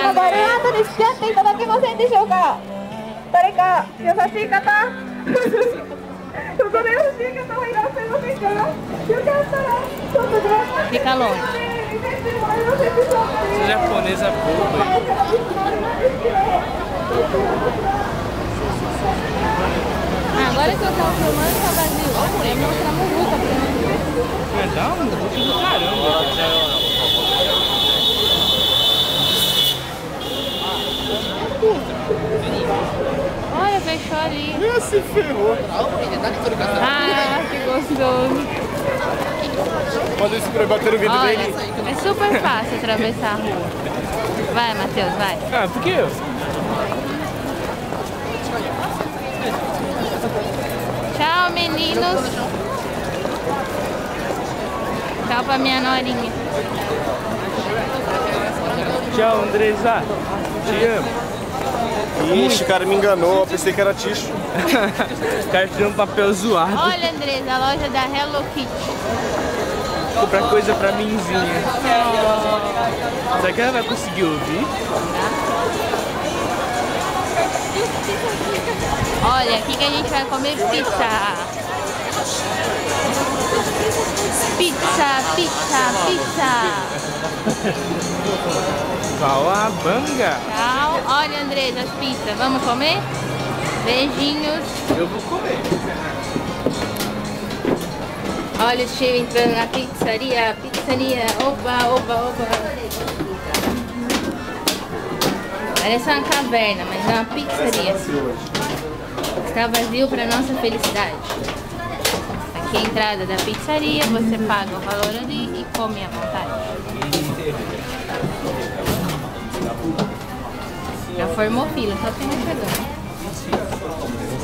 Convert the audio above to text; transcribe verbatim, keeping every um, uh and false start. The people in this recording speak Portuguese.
のバルーンアートに付き合っていただけませんでしょうか。誰か優しい方ここで優しい方はいらっしゃいませんか。よかったらちょっとじゃあ Fica longe. Essa japonesa boba. Ah, agora que eu tava filmando tá vazio. Eu ia mostrar a muvuca pra mim. É, dá um muvuca do caramba. Olha, fechou ali. Ah, se ferrou. Ah, que gostoso. Pode se bater no vidro Olha, dele. é super fácil atravessar a rua. Vai, Matheus, vai. Ah, por quê? Tchau, meninos. Tchau pra minha norinha. Tchau, Andresa. Te amo. Ixi, o cara me enganou, eu pensei que era ticho. O cara tirou um papel zoado. Olha, Andresa, a loja da Hello Kitty. Comprar coisa pra minzinha. Oh. Será que ela vai conseguir ouvir? Olha, aqui que a gente vai comer pizza. Pizza, pizza, pizza. Cauabanga. Tchau. Olha, Andresa, as pizzas. Vamos comer? Beijinhos. Eu vou comer. Olha o time entrando na pizzaria. Pizzaria. Oba, oba, oba. Parece uma caverna, mas é uma pizzaria. Está vazio para nossa felicidade. Aqui é a entrada da pizzaria. Você paga o valor ali e come à vontade. Já formou fila, só tem chegando.